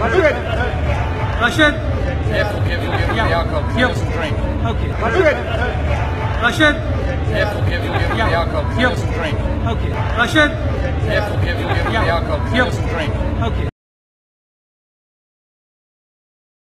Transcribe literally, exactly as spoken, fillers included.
Rashid. Rashid. Careful, careful, careful. Yeah. The alcohol. Please Yep. have some drink. Okay. Rashid. Rashid. Careful, careful, careful. Yeah. The alcohol. Please Yep. have some drink. Okay. Rashid. Careful, careful, careful. Yeah. The alcohol. Please Yep. have some drink. Okay.